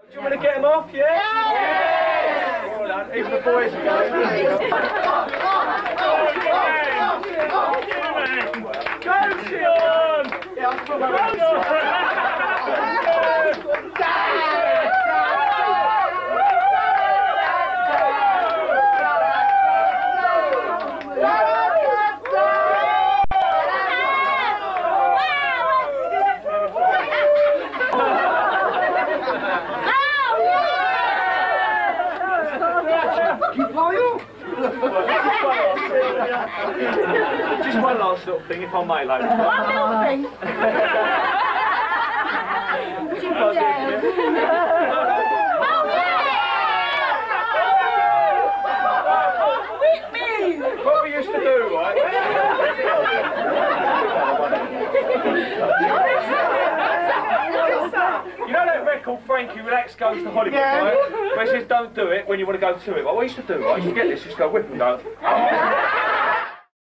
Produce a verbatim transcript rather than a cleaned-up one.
Do you want to get him off, yeah? Yeah! Well done. Even the boys are going. Go, Sean! Yeah, I'm from Just one last little thing, if I may, ladies. One little thing? Oh, yeah! Whip me! What we used to do, right? You know that record, Frankie Relax Goes to Hollywood, yeah. Right? Where it says don't do it when you want to go to it. What we used to do, right? You get this, just go whip and go. Oh.